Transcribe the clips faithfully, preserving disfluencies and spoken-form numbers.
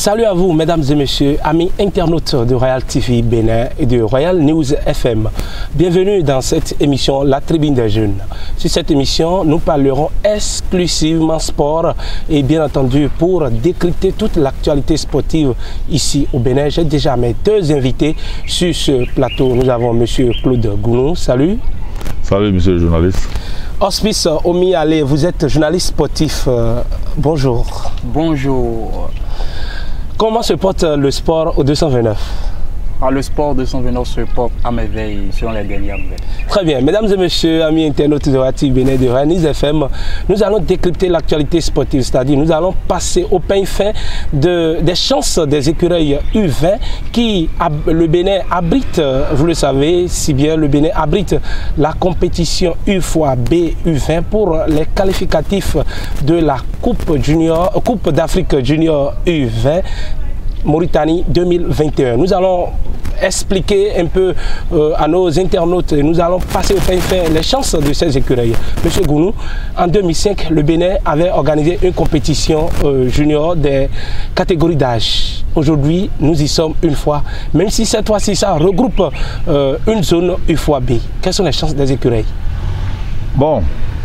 Salut à vous, mesdames et messieurs, amis internautes de Royal T V Bénin et de Royal News F M. Bienvenue dans cette émission La Tribune des Jeunes. Sur cette émission, nous parlerons exclusivement sport et bien entendu pour décrypter toute l'actualité sportive ici au Bénin. J'ai déjà mes deux invités sur ce plateau. Nous avons M. Claude Gounou. Salut. Salut, monsieur le journaliste. Hospice Omi Ale, vous êtes journaliste sportif. Euh, bonjour. Bonjour. Comment se porte le sport au deux cent vingt-neuf? Ah, le sport deux cent vingt-neuf se porte à merveille selon les dernières nouvelles. Très bien. Mesdames et messieurs, amis internautes de Royal T V Bénin de Royal News F M, nous allons décrypter l'actualité sportive, c'est-à-dire nous allons passer au pain fin de, des chances des écureuils U vingt qui, le Bénin abrite, vous le savez si bien, le Bénin abrite la compétition U fois B U vingt pour les qualificatifs de la Coupe, junior, Coupe d'Afrique Junior U vingt. Mauritanie deux mille vingt et un. Nous allons expliquer un peu euh, à nos internautes, nous allons passer au fin fin les chances de ces écureuils. Monsieur Gounou, en deux mille cinq, le Bénin avait organisé une compétition euh, junior des catégories d'âge. Aujourd'hui, nous y sommes une fois, même si cette fois-ci, ça regroupe euh, une zone U fois B. Quelles sont les chances des écureuils? Bon,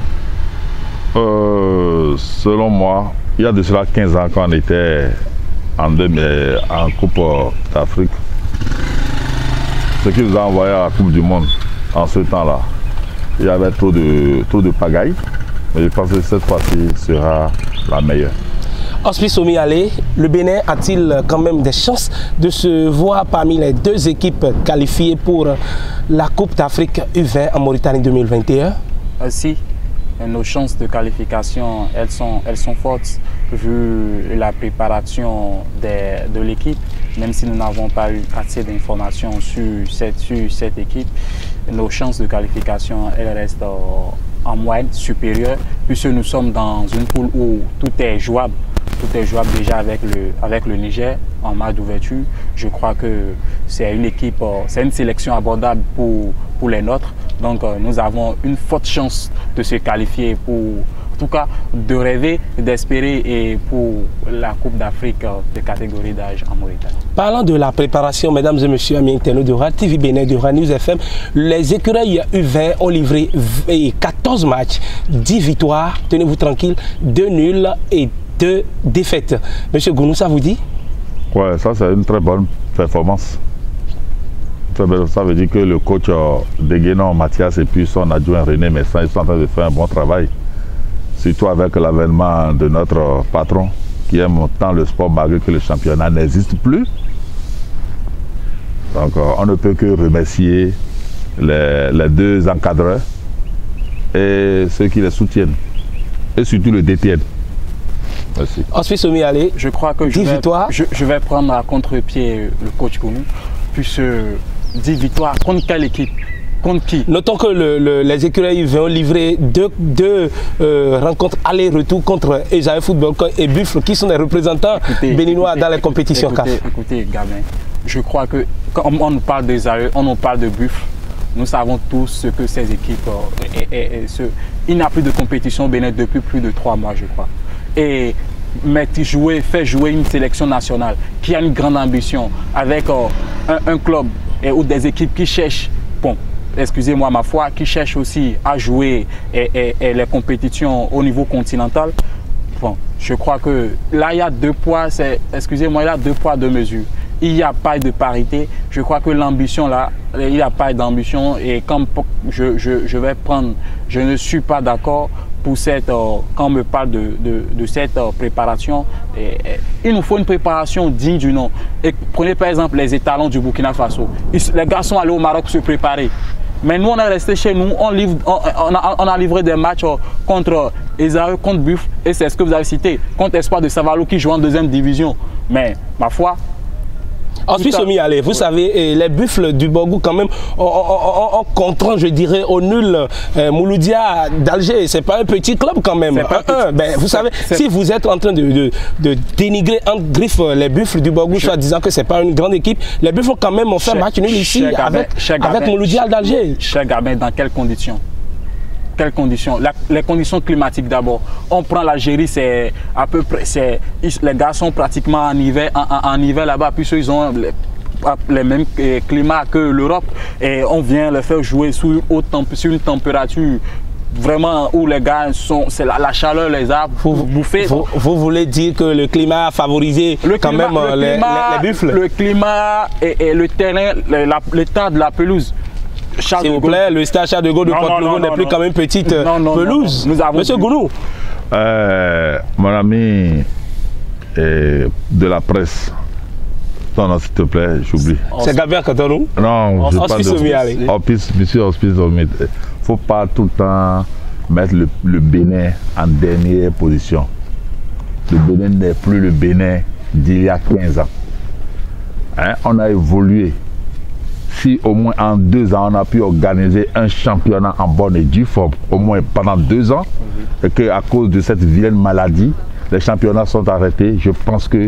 euh, selon moi, il y a de cela quinze ans quand on était En, deux, en Coupe d'Afrique, ce qui nous a envoyé à la Coupe du Monde en ce temps-là, il y avait trop de, trop de pagaille, mais je pense que cette fois-ci sera la meilleure. Hospice Omi Ale, le Bénin a-t-il quand même des chances de se voir parmi les deux équipes qualifiées pour la Coupe d'Afrique U vingt en Mauritanie deux mille vingt et un? euh, Si, nos chances de qualification, elles sont, elles sont fortes vu la préparation des, de l'équipe, même si nous n'avons pas eu assez d'informations sur cette, sur cette équipe, nos chances de qualification, elles restent euh, en moyenne supérieure, puisque nous sommes dans une poule où tout est jouable. Tout est jouable déjà avec le, avec le Niger en match d'ouverture. Je crois que c'est une équipe, euh, c'est une sélection abordable pour, pour les nôtres. Donc euh, nous avons une forte chance de se qualifier pour, en tout cas, de rêver, d'espérer et pour la Coupe d'Afrique de catégorie d'âge en Mauritanie. Parlant de la préparation, mesdames et messieurs, amis internautes de Royal T V Bénin, de Royal News F M, les écureuils U vingt ont livré quatorze matchs, dix victoires, tenez-vous tranquille, deux nuls et deux défaites. Monsieur Gounou, ça vous dit? Ouais, ça c'est une très bonne performance. Ça veut dire que le coach euh, Deguenon Mathias et puis son adjoint René Messin, ils sont en train de faire un bon travail. Surtout avec l'avènement de notre patron qui aime tant le sport malgré que le championnat n'existe plus. Donc euh, on ne peut que remercier les, les deux encadreurs et ceux qui les soutiennent. Et surtout le détiennent. Merci. Hospice Omi Ale, je crois que je vais, je, je vais prendre à contre-pied le coach Gounou, puisque dix victoires contre quelle équipe? Contre qui? Notons que le, le, les écureuils vont livrer deux, deux euh, rencontres aller-retour contre Esaïe Football et Buffle, qui sont les représentants écoutez, béninois écoutez, dans les compétitions écoutez, C A F. Écoutez, Gabin, je crois que quand on nous parle d'Esaïe, on nous parle de Buffle. Nous savons tous ce que ces équipes... Euh, et, et, et ce, il n'y a plus de compétition au Bénin depuis plus de trois mois, je crois. Et mettre jouer, faire jouer une sélection nationale qui a une grande ambition avec euh, un, un club et, ou des équipes qui cherchent, bon, excusez-moi ma foi, qui cherchent aussi à jouer et, et, et les compétitions au niveau continental. Bon, je crois que là, il y a deux poids, excusez-moi, il y a deux poids, deux mesures. Il n'y a pas de parité. Je crois que l'ambition là, il n'y a pas d'ambition et comme je, je, je vais prendre, je ne suis pas d'accord pour cette, euh, quand on me parle de, de, de cette euh, préparation, et, et, il nous faut une préparation digne du nom. Et prenez par exemple les étalons du Burkina Faso. Ils, les gars sont allés au Maroc se préparer. Mais nous, on est resté chez nous, on, livre, on, on, a, on a livré des matchs euh, contre Esaïe, contre Buffle, et c'est ce que vous avez cité, contre Espoir de Savalou qui joue en deuxième division. Mais ma foi, Hospice Omi Ale, vous ouais. savez, les Buffles du Borgou quand même, en contrant, je dirais, au nul euh, Mouloudia d'Alger. C'est pas un petit club quand même. Un, un, ben, vous savez, si vous êtes en train de, de, de dénigrer en griffe les Buffles du Borgou, soit disant que c'est pas une grande équipe, les Buffles quand même ont fait match nul ici avec, avec Mouloudia d'Alger. Cher Gabin, dans quelles conditions? Quelles conditions? La, les conditions climatiques d'abord. On prend l'Algérie, c'est à peu près, c'est les gars sont pratiquement en hiver, en, en, en hiver là-bas, puisqu'ils ont les, les mêmes climats que l'Europe, et on vient les faire jouer sous, haute, sur une température vraiment où les gars sont, c'est la, la chaleur les a bouffés. Vous, vous voulez dire que le climat a favorisé le quand climat, même le les, climat, les, les buffles? Le climat et, et le terrain, l'état de la pelouse. S'il vous plaît, le stade Charles de Gaulle de Port-Nouveau n'est plus quand même petite non, non, pelouse. Non, non. Nous avons Monsieur Gounou. Euh, mon ami euh, de la presse. Non, non, s'il te plaît, j'oublie. C'est Gabriel Cotonou? Non, je Hospice de Hospice, monsieur Hospice Omid. Il ne faut pas tout le temps mettre le, le Bénin en dernière position. Le Bénin n'est plus le Bénin d'il y a quinze ans. Hein? On a évolué. Si au moins en deux ans, on a pu organiser un championnat en bonne et due forme, au moins pendant deux ans, et qu'à cause de cette vilaine maladie, les championnats sont arrêtés, je pense que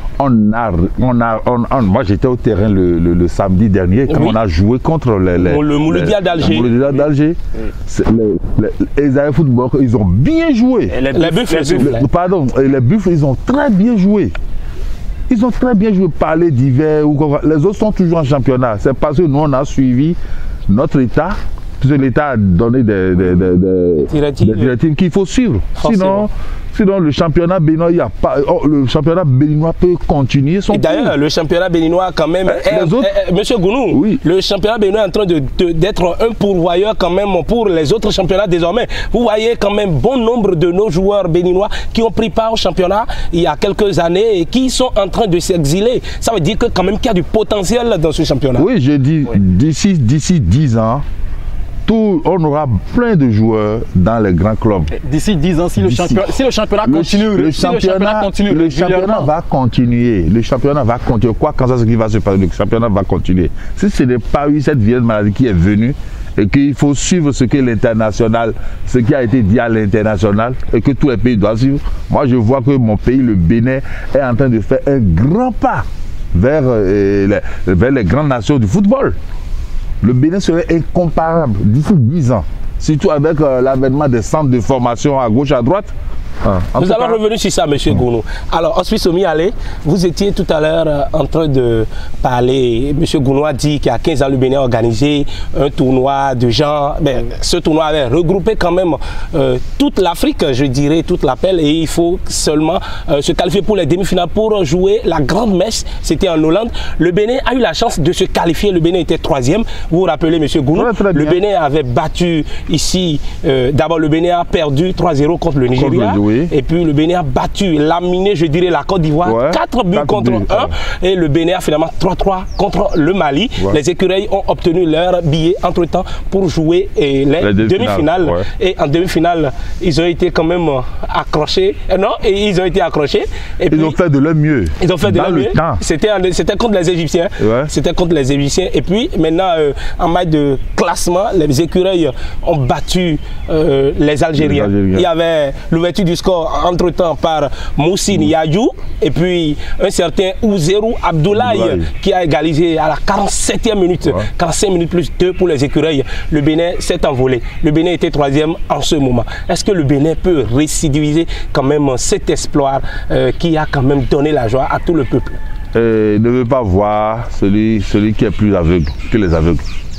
on a, on a, on, on, moi j'étais au terrain le, le, le samedi dernier quand oui. on a joué contre les, les, le Mouloudia d'Alger. Le d'Alger. Oui. Les, les, les Aïe Football, ils ont bien joué. Et les buffles, les buffles. Le, pardon, les buffles, ils ont très bien joué. Ils ont très bien joué, parler d'hiver ou quoi. Les autres sont toujours en championnat. C'est parce que nous on a suivi notre État. L'État a donné des, des, des, des, directives, des directives qu'il faut suivre. Sinon, sinon, le championnat béninois, il y a pas, oh, le championnat béninois peut continuer son. D'ailleurs, le championnat béninois, quand même, eh, est, autres, est, Monsieur Gounou, oui. le championnat béninois est en train d'être un pourvoyeur quand même pour les autres championnats désormais. Vous voyez quand même bon nombre de nos joueurs béninois qui ont pris part au championnat il y a quelques années et qui sont en train de s'exiler. Ça veut dire que quand même qu'il y a du potentiel dans ce championnat. Oui, je dis oui. d'ici d'ici dix ans. Tout, on aura plein de joueurs dans les grands clubs. D'ici dix ans, si le, champion, si le championnat le, continue, le, si championnat, le championnat continue, le championnat va continuer. Le championnat va continuer. Quoi quand ça ce qui va se passer, le championnat va continuer. Si ce n'est pas eu cette vieille maladie qui est venue et qu'il faut suivre ce que l'international, ce qui a été dit à l'international et que tous les pays doivent suivre. Moi, je vois que mon pays, le Bénin, est en train de faire un grand pas vers, euh, les, vers les grandes nations du football. Le Bénin serait incomparable d'ici dix ans, surtout avec euh, l'avènement des centres de formation à gauche, à droite. Ah, Nous allons cas... revenir sur ça, M. Mmh. Gounou. Alors, Hospice Omialé, vous étiez tout à l'heure euh, en train de parler. M. Gounou a dit qu'il y a quinze ans, le Bénin a organisé un tournoi de gens. Ben, ce tournoi avait regroupé quand même euh, toute l'Afrique, je dirais, toute l'appel. Et il faut seulement euh, se qualifier pour les demi-finales pour jouer la grande messe. C'était en Hollande. Le Bénin a eu la chance de se qualifier. Le Bénin était troisième. Vous vous rappelez, M. Gounou, ouais, le Bénin avait battu ici. Euh, D'abord, le Bénin a perdu trois zéro contre le Nigeria. Oui. Et puis le Bénin a battu, laminé, je dirais, la Côte d'Ivoire, ouais, quatre buts contre un. Ouais. Et le Bénin a finalement trois trois contre le Mali. Ouais. Les écureuils ont obtenu leur billet entre-temps pour jouer et les, les demi-finales. Ouais. Et en demi-finale, ils ont été quand même accrochés. Non, et ils ont été accrochés. Et ils puis, ont fait de leur mieux. Ils ont fait de leur mieux. C'était contre les Égyptiens. Ouais. C'était contre les Égyptiens. Et puis maintenant, euh, en matière de classement, les écureuils ont battu euh, les Algériens. les Algériens. Il y avait l'ouverture du score entre-temps par Moussine Yadjou et puis un certain Ouzerou Abdoulaye Abdoulaye. qui a égalisé à la quarante-septième minute, ouais. quarante-cinq minutes plus deux pour les écureuils. Le Bénin s'est envolé. Le Bénin était troisième en ce moment. Est-ce que le Bénin peut récidiviser quand même cet exploit euh, qui a quand même donné la joie à tout le peuple? euh, Ne veut pas voir celui, celui qui est plus aveugle que les aveugles.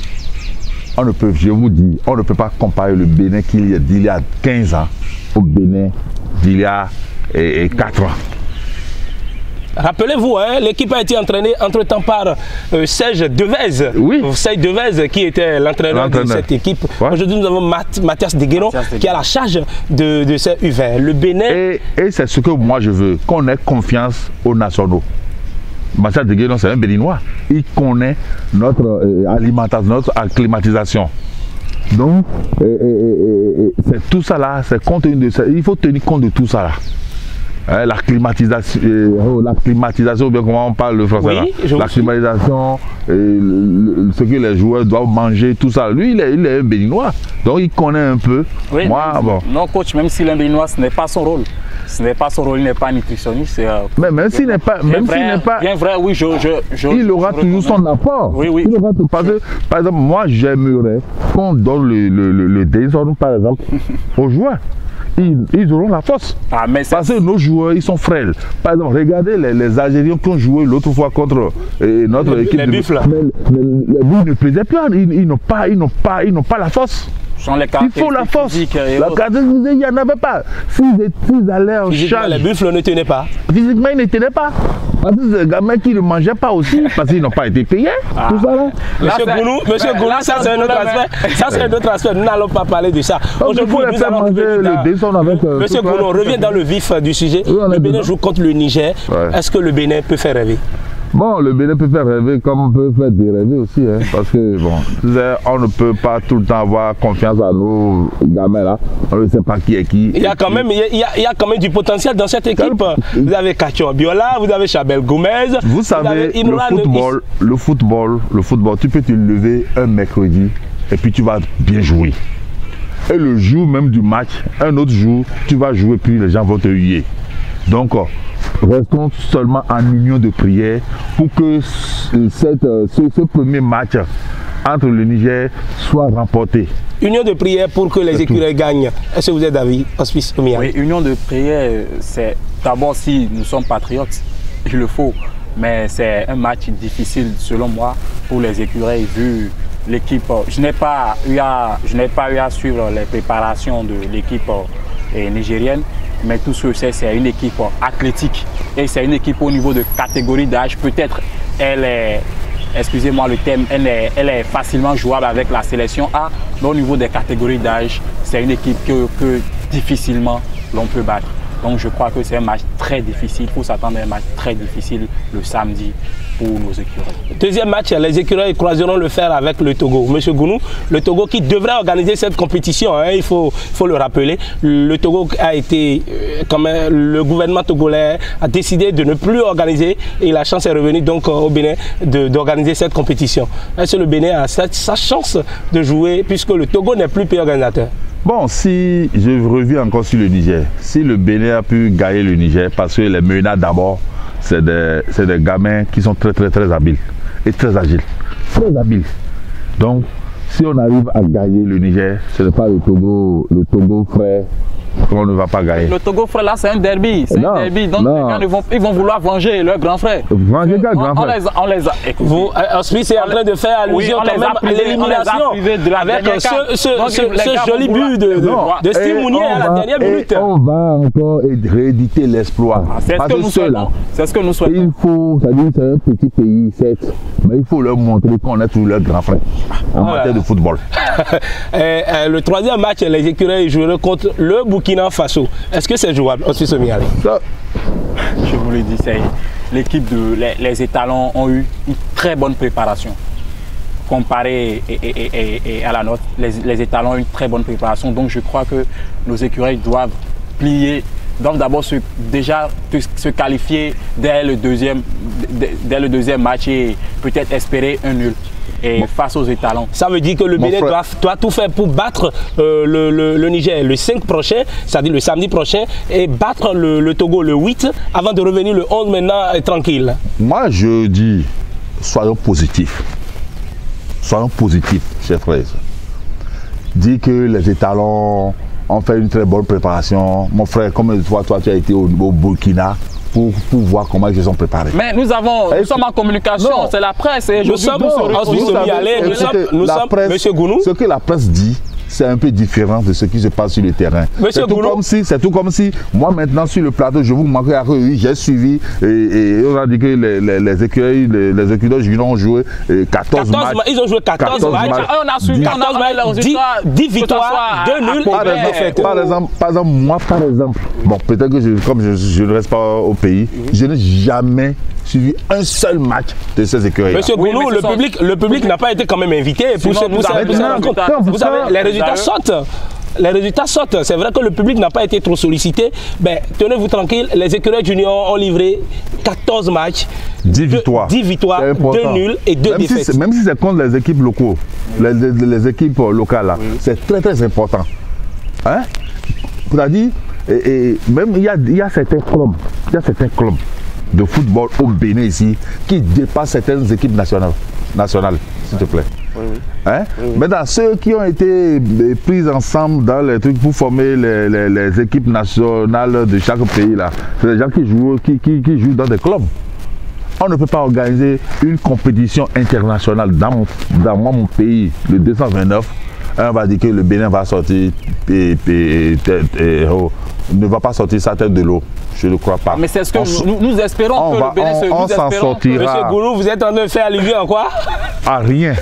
On ne peut, je vous dis, on ne peut pas comparer le Bénin d'il y, y a quinze ans au Bénin d'il y a et, et quatre ans. Rappelez-vous, hein, l'équipe a été entraînée entre-temps par euh, Serge Devez. Oui. Serge Devez qui était l'entraîneur de cette équipe. Ouais. Aujourd'hui, nous avons Math, Mathias Degueron qui a la charge de, de ces U vingt. Le Bénin... Et, et c'est ce que moi je veux, qu'on ait confiance aux nationaux. Mathias Degueron, c'est un Béninois. Il connaît notre euh, alimentation, notre acclimatisation. Donc, c'est tout ça là, c'est compte de ça. Il faut tenir compte de tout ça là. Hein, la climatisation, euh, la climatisation, bien comment on parle le français oui, là. je La climatisation, et le, le, ce que les joueurs doivent manger, tout ça. Lui, il est, il est un béninois, donc il connaît un peu. Oui, Moi, même, bon. Non, coach, même si l'un béninois, ce n'est pas son rôle. Ce n'est pas son rôle, il n'est pas nutritionniste. Euh, mais même s'il n'est pas, même s'il n'est pas, bien vrai, oui, je, je, je il aura je toujours son apport. Oui, oui. Il aura tout, parce que, par exemple, moi, j'aimerais qu'on donne le, le, le, le déshorn, par exemple, aux joueurs. Ils, ils auront la force. Ah, mais parce que nos joueurs, ils sont frêles. Par exemple, regardez les, les Algériens qui ont joué l'autre fois contre euh, notre les, équipe. Les de buffles. Mais, mais, les buffles ne plaisaient plus. Ils, ils n'ont pas, ils n'ont pas, ils n'ont pas la force. Les il faut la force. La caractéristique, il n'y en avait pas. S'ils si allaient en charge. Les buffles ne tenaient pas. Physiquement, ils ne tenaient pas. Parce que c'est des gamins qui ne mangeaient pas aussi, parce qu'ils n'ont pas été payés. Ah. Tout ça là. Monsieur Gounou, Monsieur Gounou, ça c'est un autre aspect. Ça c'est un autre aspect. Nous n'allons pas parler de ça. Aujourd'hui, nous allons manger le descendre avec. Euh, Monsieur Gounou, on revient dans le vif du sujet. Oui, le Bénin joue contre le Niger. Ouais. Est-ce que le Bénin peut faire rêver? Bon, le Bénin peut faire rêver comme on peut faire dérêver aussi, hein, parce que bon, on ne peut pas tout le temps avoir confiance à nos gamins là. On ne sait pas qui est qui. Il y a quand même, il y a, il y a quand même du potentiel dans cette équipe. Vous avez Kachon Biola, vous avez Chabel Gomez. Vous savez, vous le football, le football, le football, tu peux te lever un mercredi et puis tu vas bien jouer. Et le jour même du match, un autre jour, tu vas jouer puis les gens vont te huer. Donc, restons seulement en union de prière pour que cette, ce, ce premier match entre le Niger soit remporté. Union de prière pour que les écureuils gagnent. Est-ce que vous êtes d'avis, Hospice Omiya? Oui, union de prière, c'est d'abord si nous sommes patriotes, il le faut, mais c'est un match difficile selon moi pour les écureuils vu l'équipe. Je n'ai pas eu à, je n'ai pas eu à suivre les préparations de l'équipe nigérienne. Mais tout ce que c'est, c'est une équipe athlétique et c'est une équipe au niveau de catégorie d'âge. Peut-être elle est, excusez-moi le thème, elle est, elle est facilement jouable avec la sélection A, mais au niveau des catégories d'âge, c'est une équipe que, que difficilement l'on peut battre. Donc je crois que c'est un match très difficile. Il faut s'attendre à un match très difficile le samedi pour nos écureuils. Deuxième match, les écureuils croiseront le fer avec le Togo. Monsieur Gounou, le Togo qui devrait organiser cette compétition, hein, il, faut, il faut le rappeler. Le Togo a été, euh, comme euh, le gouvernement togolais a décidé de ne plus organiser et la chance est revenue donc euh, au Bénin d'organiser cette compétition. Est-ce que le Bénin a sa, sa chance de jouer puisque le Togo n'est plus pays organisateur? Bon, si je reviens encore sur le Niger, si le Bénin a pu gagner le Niger, parce que les menaces d'abord, c'est des, des gamins qui sont très très très habiles et très agiles, très habiles. Donc, si on arrive à gagner le Niger, ce n'est pas le Togo, le Togo frère qu'on ne va pas gagner. Le Togo frère là, c'est un derby, c'est un derby. Donc non. les gars, ils, vont, ils vont vouloir venger leur grand frère. Venger quel grand frère? On les a, on les a écoutez, vous, Hospice est en train de faire allusion oui, quand même à l'élimination avec ce, ce, Donc, ce, ce joli but de, de, de Steve Mounier à la dernière minute. On va encore rééditer l'exploit. Ah, c'est ce, ce que nous souhaitons. Il faut, c'est-à-dire c'est un petit pays, certes, mais il faut leur montrer qu'on est tous leurs grands frères en voilà. matière de football. et, euh, le troisième match, les écureuils joueront contre le Burkina Faso. Est-ce que c'est jouable? Hospice Omiya. Je vous le dis, l'équipe de les, les étalons ont eu une très bonne préparation. Comparé et, et, et, et à la nôtre, les, les étalons ont eu une très bonne préparation. Donc je crois que nos écureuils doivent plier, doivent d'abord se, déjà se qualifier dès le deuxième, dès, dès le deuxième match et peut-être espérer un nul. Et bon. Face aux étalons. Ça veut dire que le Bénin doit, doit tout faire pour battre euh, le, le, le Niger le cinq prochain, c'est-à-dire le samedi prochain, et battre le, le Togo le huit, avant de revenir le onze maintenant euh, tranquille. Moi je dis, soyons positifs. Soyons positifs, chers frères. Dis que les étalons ont fait une très bonne préparation. Mon frère, comme toi, toi tu as été au, au Burkina. Pour, pour voir comment ils se sont préparés. Mais nous avons, nous sommes en communication, c'est la presse. Et nous sommes, nous sommes, nous sommes, nous sommes, Monsieur Gounou. Ce que la presse dit, c'est un peu différent de ce qui se passe sur le terrain. C'est tout, comme si, tout comme si, moi maintenant sur le plateau, je vous manquais à oui, j'ai suivi et, et on a dit que les, les, les écueils, les, les écueils ont joué quatorze matchs. Ils ont joué quatorze matchs. On a suivi dix victoires, deux nuls. Par exemple, par exemple, par exemple, moi par exemple, bon peut-être que je, comme je, je ne reste pas au pays, je n'ai jamais suivi un seul match de ces écueils. Monsieur Gounou, oui, le, public, le public n'a pas été quand même invité pour ce, pour cette rencontre. Vous savez, les résultats sortent. les résultats sortent. C'est vrai que le public n'a pas été trop sollicité. Ben, tenez-vous tranquille, les écureuils juniors ont livré quatorze matchs, dix victoires, dix victoires, deux nuls et deux même défaites. Si même si c'est contre les équipes locaux, les, les, les équipes locales, là, oui. C'est très très important. Hein? C'est-à-dire, et, et même il y a, il y a certains clubs, il y a certains clubs de football au Bénin ici qui dépassent certaines équipes nationales, nationales, s'il te plaît. Oui, oui. Hein? Oui, oui. Maintenant, ceux qui ont été pris ensemble dans les trucs pour former les, les, les équipes nationales de chaque pays, là, c'est des gens qui jouent, qui, qui, qui jouent dans des clubs. On ne peut pas organiser une compétition internationale dans mon, dans mon pays, le deux cent vingt-neuf. On va dire que le Bénin va sortir et, et, et, et oh, ne va pas sortir sa tête de l'eau. Je ne crois pas. Mais c'est ce que on, nous, nous espérons que va, le Bénin on, se on s'en sortira. Monsieur Goulou, vous êtes en train de faire allusion en quoi? À rien.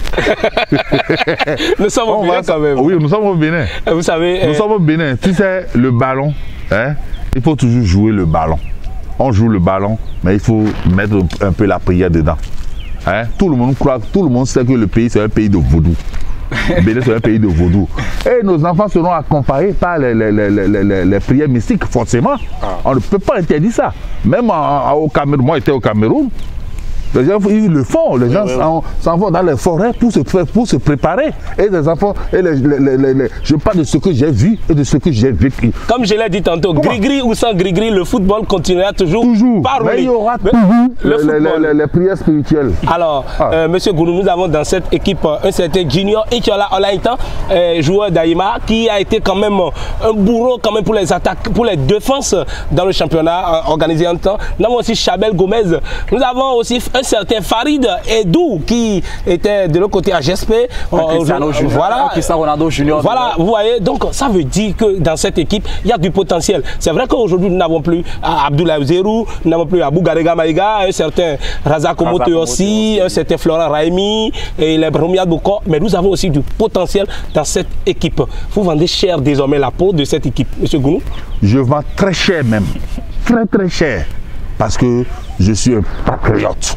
Nous sommes au on Bénin va, quand même. Oui, nous sommes au Bénin. Vous savez. Nous euh... sommes au Bénin. Tu sais, le ballon, hein, il faut toujours jouer le ballon. On joue le ballon, mais il faut mettre un peu la prière dedans. Hein? Tout le monde croit, tout le monde sait que le pays, c'est un pays de vaudou. Le Bénin, c'est un pays de vaudou. Et nos enfants seront accompagnés par les, les, les, les, les, les prières mystiques, forcément. Ah. On ne peut pas interdire ça. Même en, en, au Cameroun, moi j'étais au Cameroun, les gens ils le font, les oui, gens oui, s'en oui. vont dans les forêts pour se, pour se préparer. Et les enfants, et les, les, les, les, je parle de ce que j'ai vu et de ce que j'ai vécu. Comme je l'ai dit tantôt, gris-gris ou sans gris-gris, le football continuera toujours, toujours. par Mais il y aura Mais, toujours le les, les, les, les prières spirituelles. Alors, ah. euh, Monsieur Goulou, nous avons dans cette équipe un certain Junior Ichola Olaintan, euh, joueur d'Aïma, qui a été quand même un bourreau quand même pour les attaques, pour les défenses dans le championnat euh, organisé en temps. Nous avons aussi Chabel Gomez. Nous avons aussi un certain Farid Edou qui était de l'autre côté à G S P. Cristiano euh, Junior, voilà, Cristiano Ronaldo Junior. Voilà, vous voyez, donc ça veut dire que dans cette équipe, il y a du potentiel. C'est vrai qu'aujourd'hui, nous n'avons plus Abdoulaye Zerou, nous n'avons plus Abou Garega Maïga, un certain Razak Omoto aussi, un certain Florent Raimi et les Bromia Boko, mais nous avons aussi du potentiel dans cette équipe. Vous vendez cher désormais la peau de cette équipe, Monsieur Goulou? Je vends très cher même, très très cher, parce que je suis un patriote.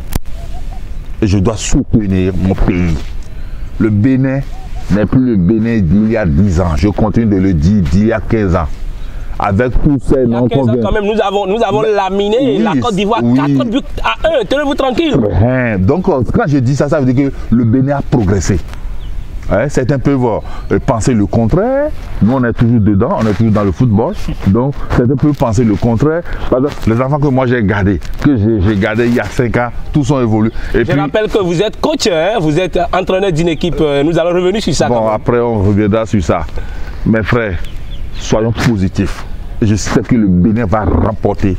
Et je dois soutenir mon pays. Le Bénin n'est plus le Bénin d'il y a dix ans. Je continue de le dire d'il y a quinze ans. Avec tous ces noms qu'on vient. Quand même, nous avons, nous avons laminé oui, la Côte d'Ivoire oui. quatre buts à un. Tenez-vous tranquille. Hein, donc, quand je dis ça, ça veut dire que le Bénin a progressé. Hein, certains peuvent euh, penser le contraire. Nous, on est toujours dedans, on est toujours dans le football. Donc, certains peuvent penser le contraire. Les enfants que moi j'ai gardés, que j'ai gardés il y a cinq ans, tous ont évolué. Et je puis, rappelle que vous êtes coach, hein, vous êtes entraîneur d'une équipe. Nous allons revenir sur ça. Bon, après, on reviendra sur ça. Mes frères, soyons positifs. Je sais que le Bénin va remporter.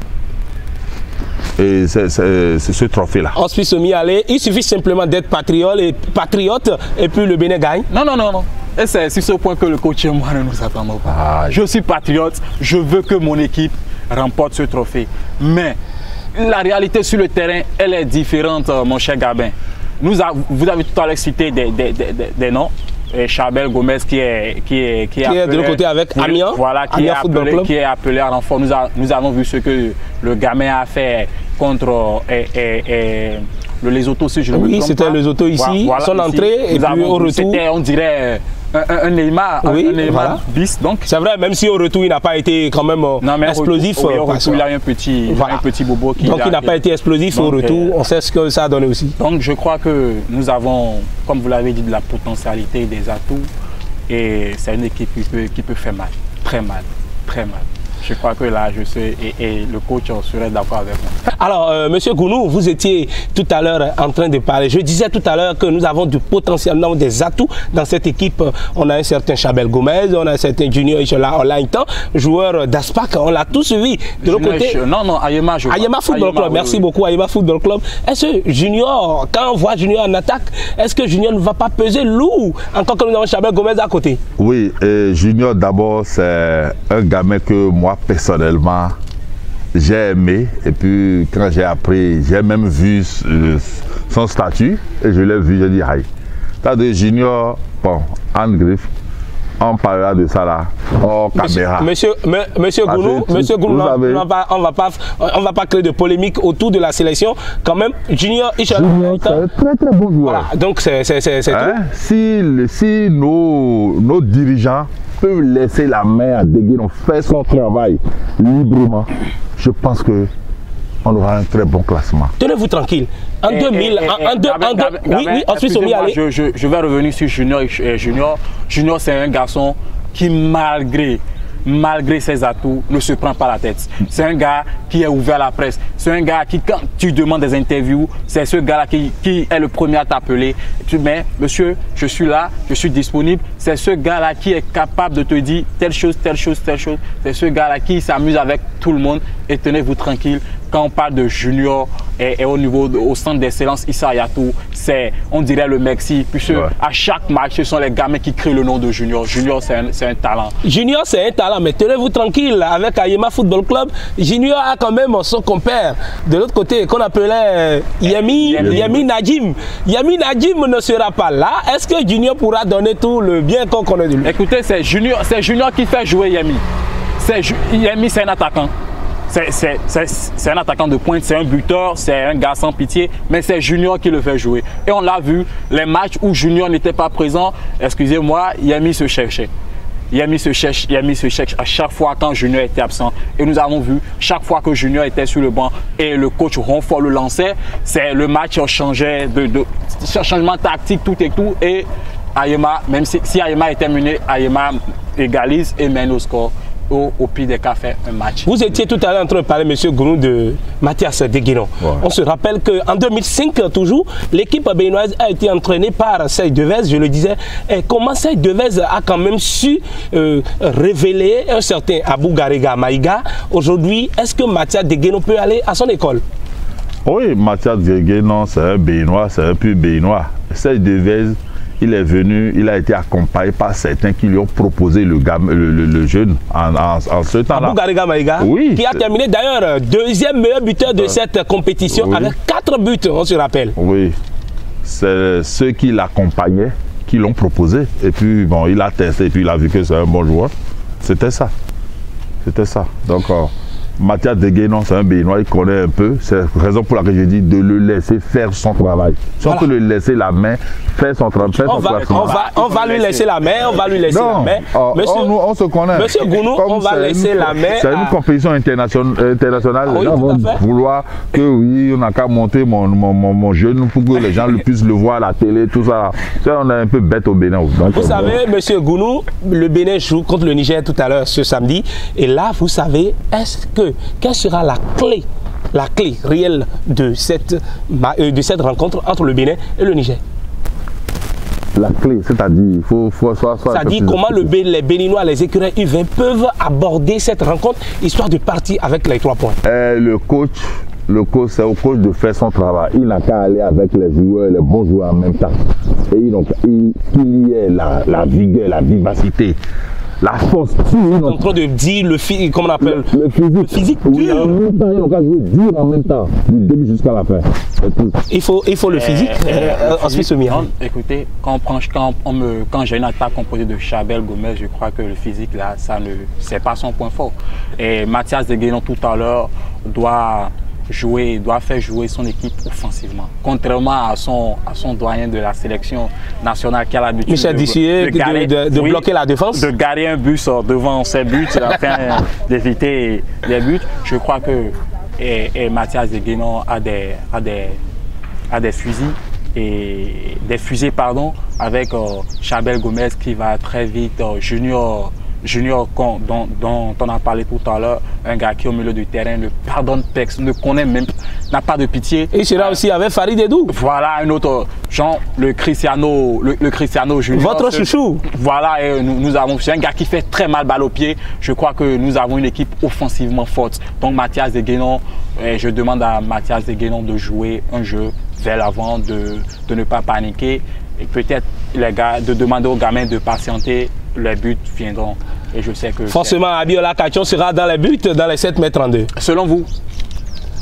Et c'est ce trophée-là. On se mis aller. Il suffit simplement d'être patriote et, patriote et puis le Bénin gagne. Non, non, non, non. Et c'est sur ce point que le coach et moi ne nous attendons pas. Ah, je suis patriote, je veux que mon équipe remporte ce trophée. Mais la réalité sur le terrain, elle est différente, mon cher Gabin. Nous a, vous avez tout à l'heure cité des, des, des, des, des noms. Et Chabel Gomez qui est qui est qui est, qui est de l'autre côté avec Amiens, voilà, qui, Amiens est appelé, qui est appelé à renfort. Nous, a, nous avons vu ce que le gamin a fait contre et, et, et le Lesotho, si je le Oui, c'était le Lesotho ici, voilà, son entrée ici, et puis au retour. C'était, on dirait, un, un, un Neymar, oui, un Neymar voilà. bis. Donc c'est vrai, même si au retour il n'a pas été quand même non, mais explosif. Au retour, au retour, il a un petit, voilà. un petit bobo qui. Donc il n'a pas été explosif donc, au retour. Euh, on sait ce que ça a donné aussi. Donc je crois que nous avons, comme vous l'avez dit, de la potentialité, des atouts. Et c'est une équipe qui peut, qui peut faire mal, très mal, très mal. Je crois que là, je sais, et, et le coach serait d'accord avec moi. Alors, euh, Monsieur Goulou, vous étiez tout à l'heure en train de parler. Je disais tout à l'heure que nous avons du potentiel, nous avons des atouts dans cette équipe. On a un certain Chabel Gomez, on a un certain Junior Ichola Olaintan, joueur d'Aspac, on l'a tous suivi. De l'autre côté, non, non, Aïema, je Aïema Football Ayema, Club, oui, merci oui. beaucoup, Aïema Football Club. Est-ce que Junior, quand on voit Junior en attaque, est-ce que Junior ne va pas peser lourd, encore que nous avons Chabel Gomez à côté? Oui, et Junior d'abord, c'est un gamin que moi, personnellement, j'ai aimé. Et puis, quand j'ai appris, j'ai même vu son statut et je l'ai vu, j'ai dit, aïe. T'as des juniors, bon, Anne Griff, on parlera de ça là, hors caméra. Monsieur, monsieur Gounou, monsieur Gounou, on ne va, on va, pas, on va pas créer de polémique autour de la sélection. Quand même, Junior Ishala, c'est un très très bon joueur. Voilà, donc c'est hein? tout. Si, si nos, nos dirigeants peuvent laisser la main à Degueno faire son travail librement, je pense que on aura un très bon classement. Tenez-vous tranquille. En et, deux mille, et, en, en, deux, en deux, oui, oui, ensuite Somi allez. Je, je, je vais revenir sur Junior. Junior, Junior c'est un garçon qui malgré, malgré ses atouts, ne se prend pas la tête. C'est un gars qui est ouvert à la presse. C'est un gars qui, quand tu demandes des interviews, c'est ce gars-là qui, qui est le premier à t'appeler. Tu mets, monsieur, je suis là, je suis disponible. C'est ce gars-là qui est capable de te dire telle chose, telle chose, telle chose. C'est ce gars-là qui s'amuse avec tout le monde. Et tenez-vous tranquille. Quand on parle de Junior et, et au niveau de, au centre d'excellence Issa Hayatou, c'est, on dirait le Mexique, puisque ouais. à chaque match, ce sont les gamins qui créent le nom de Junior. Junior, c'est un, un talent. Junior, c'est un talent, mais tenez-vous tranquille, avec Ayema Football Club, Junior a quand même son compère de l'autre côté, qu'on appelait Yemi, Yemi. Yemi Nadjim. Yemi Nadjim ne sera pas là. Est-ce que Junior pourra donner tout le bien qu'on connaît de lui? Écoutez, c'est Junior, c'est Junior qui fait jouer Yemi. Yemi, c'est un attaquant. C'est un attaquant de pointe, c'est un buteur, c'est un gars sans pitié, mais c'est Junior qui le fait jouer. Et on l'a vu, les matchs où Junior n'était pas présent, excusez-moi, Yemi se cherchait. Yemi se cherche, Yemi se cherche à chaque fois quand Junior était absent. Et nous avons vu, chaque fois que Junior était sur le banc et le coach Ronfort le lançait, c'est le match changeait de, de changement tactique, tout et tout. Et Ayema, même si, si Ayema était mené, Ayema égalise et mène au score. Au, au pire des cas, fait un match. Vous étiez tout à l'heure en train de parler, monsieur Gounou, de Mathias Degueno. Ouais. On se rappelle qu'en deux mille cinq, toujours, l'équipe béninoise a été entraînée par Seyd Devez, je le disais. Et comment Seyd Devez a quand même su euh, révéler un certain Abou Garega Maïga. Aujourd'hui, est-ce que Mathias Degueno peut aller à son école? Oui, Mathias Degueno, c'est un Béninois, c'est un pur Béninois. Seyd Devez, il est venu, il a été accompagné par certains qui lui ont proposé le, gamme, le, le, le jeune en, en, en ce temps-là. Abou Garega Maïga, oui, qui a terminé d'ailleurs deuxième meilleur buteur de euh, cette compétition, oui. avec quatre buts, on se rappelle. Oui, c'est ceux qui l'accompagnaient qui l'ont proposé. Et puis, bon, il a testé et puis il a vu que c'est un bon joueur. C'était ça. C'était ça. Donc, euh, Mathias Degueno, c'est un Béninois, il connaît un peu. C'est la raison pour laquelle je dis de le laisser faire son travail. Sans voilà. que le laisser la main, faire son travail. On, va, on, va, on va lui laisser la main, on va lui laisser non, la main. Oh, monsieur, on, on se connaît. Monsieur Gounou, on va laisser une, la main. C'est une compétition internationale. internationale. Ah, oui, les gens vont vouloir que oui, on n'a qu'à monter mon, mon, mon, mon jeune pour que les gens puissent le voir à la télé, tout ça. Ça, on est un peu bête au Bénin. Donc, vous savez, bon. monsieur Gounou, le Bénin joue contre le Niger tout à l'heure ce samedi. Et là, vous savez, est-ce que, quelle sera la clé, la clé réelle de cette, de cette rencontre entre le Bénin et le Niger? La clé, c'est-à-dire, il faut, faut soit, soit c'est-à-dire comment le, les Béninois, les écureuils U vingt peuvent aborder cette rencontre, histoire de partir avec les trois points. Euh, le coach, le coach, c'est au coach de faire son travail. Il n'a qu'à aller avec les joueurs, les bons joueurs en même temps. Et qu'il y ait la, la vigueur, la vivacité, la force. Ils sont en train de dire le physique, comment on appelle le, le physique. Le physique oui, en même temps, ils ont qu'à jouer dur en même temps, du début jusqu'à la fin. Il faut, il faut le physique. Euh, euh, ensuite, se mettre. Écoutez, quand, quand, on me, quand j'ai une attaque composée de Chabel Gomez, je crois que le physique, là, ça ne, c'est pas son point fort. Et Mathias Degueno, tout à l'heure, doit jouer, doit faire jouer son équipe offensivement. Contrairement à son, à son doyen de la sélection nationale qui a l'habitude de, de, de, de, de oui, bloquer la défense. De garer un bus devant ses buts afin d'éviter les buts. Je crois que et, et Mathias Degueno a des, a, des, a des fusils et des fusées pardon, avec euh, Chabel Gomez qui va très vite, euh, Junior. Junior, dont, dont on a parlé tout à l'heure, un gars qui est au milieu du terrain ne pardonne personne, ne connaît même, n'a pas de pitié. Et il sera aussi avec Farid Edou. Voilà, un autre, genre le Cristiano, le, le Cristiano Junior. Votre chouchou. Voilà, et nous, nous avons, c'est un gars qui fait très mal balle au pied. Je crois que nous avons une équipe offensivement forte. Donc Mathias Degueno, je demande à Mathias Degueno de jouer un jeu vers l'avant, de, de ne pas paniquer. Et peut-être les gars, de demander aux gamins de patienter, les buts viendront. Et je sais que forcément, Abiola Kachon sera dans les buts dans les sept mètres trente-deux. Selon vous?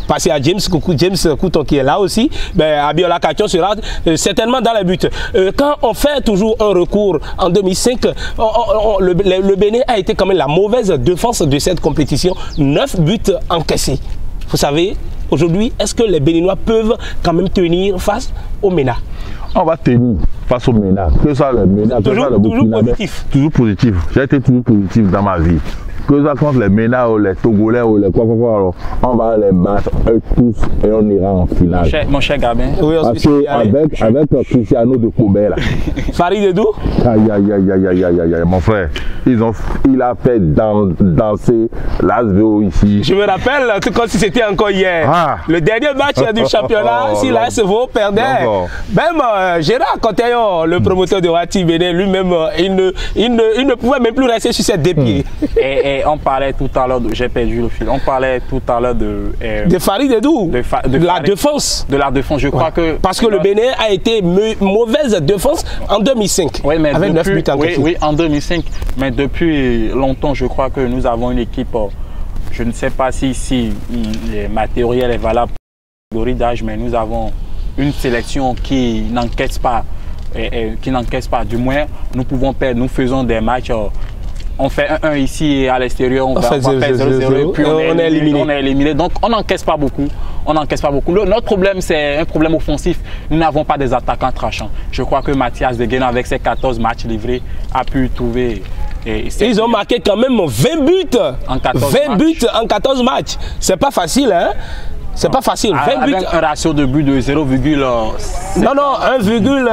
passer à James, James Couton qui est là aussi. Ben, Abiola Kachon sera euh, certainement dans les buts. Euh, quand on fait toujours un recours en deux mille cinq, on, on, on, le, le Bénin a été quand même la mauvaise défense de cette compétition. neuf buts encaissés. Vous savez, aujourd'hui, est-ce que les Béninois peuvent quand même tenir face au MENA? On va tenir face au MENA. Que ça, le MENA, toujours, que ça, le toujours positif. Toujours positif. J'ai été toujours positif dans ma vie. Que ça contre les MENA ou les Togolais ou les quoi, quoi, quoi, alors, on va les battre eux tous et on ira en finale. Mon cher, mon cher Gabin. Oui, parce qu'avec avec Cristiano de Kobe là. Farid Edou. Aïe, aïe, aïe, aïe, aïe, aïe, aïe, mon frère. Ils ont, il a fait dans, danser l'Asvéo ici. Je me rappelle, tout comme si c'était encore hier. Ah. Le dernier match du championnat, oh, si l'Asvéo perdait, non. Même euh, Gérard Coteillon, le promoteur de Royal Bénin, lui-même, il ne, il, ne, il ne pouvait même plus rester sur ses deux pieds. Et, et on parlait tout à l'heure, j'ai perdu le fil, on parlait tout à l'heure de... Euh, de Farid Edou, de, fa de, de la Farid, défense. De la défense, je crois ouais. que... Parce que le Bénin a été mauvaise défense en deux mille cinq, oui, mais avec depuis, neuf buts en oui, oui, en deux mille cinq, mais depuis longtemps, je crois que nous avons une équipe, je ne sais pas si, si le matériel est valable pour le d'âge, mais nous avons une sélection qui n'encaisse pas, et, et, qui n'encaisse pas, du moins, nous pouvons perdre, nous faisons des matchs... On fait un un ici et à l'extérieur, on, on va faire zéro zéro, puis on, on, est éliminé. on est éliminé. Donc on n'encaisse pas beaucoup. On n'encaisse pas beaucoup. Le, notre problème, c'est un problème offensif. Nous n'avons pas des attaquants tranchants. Je crois que Mathias Degen, avec ses quatorze matchs livrés, a pu trouver... Et ils ont marqué quand même vingt buts. En quatorze vingt buts en quatorze matchs. C'est pas facile, hein? C'est pas facile. vingt avec buts. Un ratio de but de zéro virgule sept. Non, non, un virgule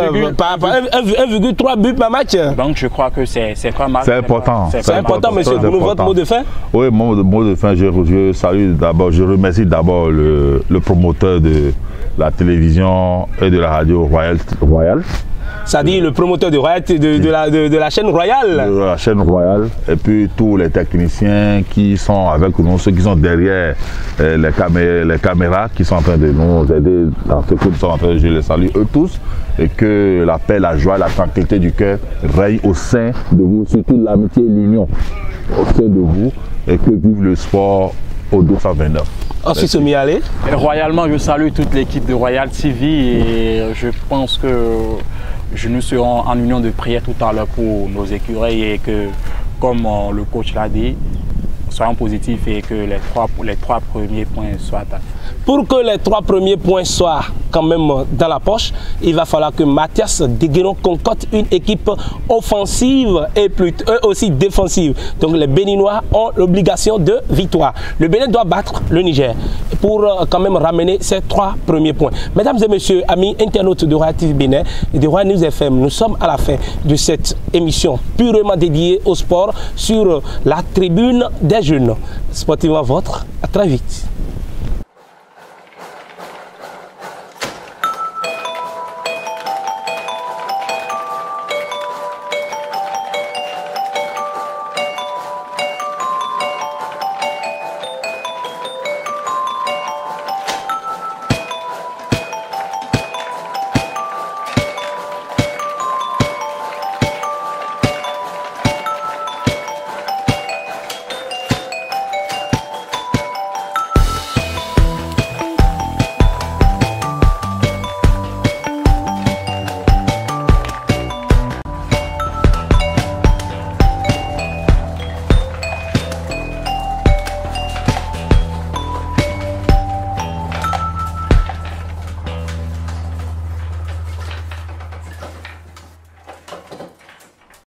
trois buts par match. Donc je crois que c'est pas mal. C'est important. C'est important, monsieur. Vous, votre mot de fin? Oui, mon mot de fin, je, je salue d'abord, je remercie d'abord le, le promoteur de la télévision et de la radio Royal. Royal. C'est-à-dire le promoteur de, de, de, la, de, de la chaîne Royale. De la chaîne Royale. Et puis tous les techniciens qui sont avec nous, ceux qui sont derrière euh, les, camé les caméras, qui sont en train de nous aider dans ce que nous sommes en train de jouer. Je les salue eux tous. Et que la paix, la joie, la tranquillité du cœur règne au sein de vous, surtout l'amitié et l'union au sein de vous. Et que vive le sport au deux cent vingt-neuf. Ensuite, se mis à aller. Royalement, je salue toute l'équipe de Royal T V et je pense que je nous serons en union de prière tout à l'heure pour nos écureuils et que, comme euh, le coach l'a dit, soyons positifs et que les trois, les trois premiers points soient atteints. Pour que les trois premiers points soient quand même dans la poche, il va falloir que Mathias Degueron concocte une équipe offensive et plutôt aussi défensive. Donc les Béninois ont l'obligation de victoire. Le Bénin doit battre le Niger pour quand même ramener ces trois premiers points. Mesdames et messieurs, amis internautes de Royal T V Bénin et de Royal News F M, nous sommes à la fin de cette émission purement dédiée au sport sur la tribune des jeunes. Sportivement votre, à très vite.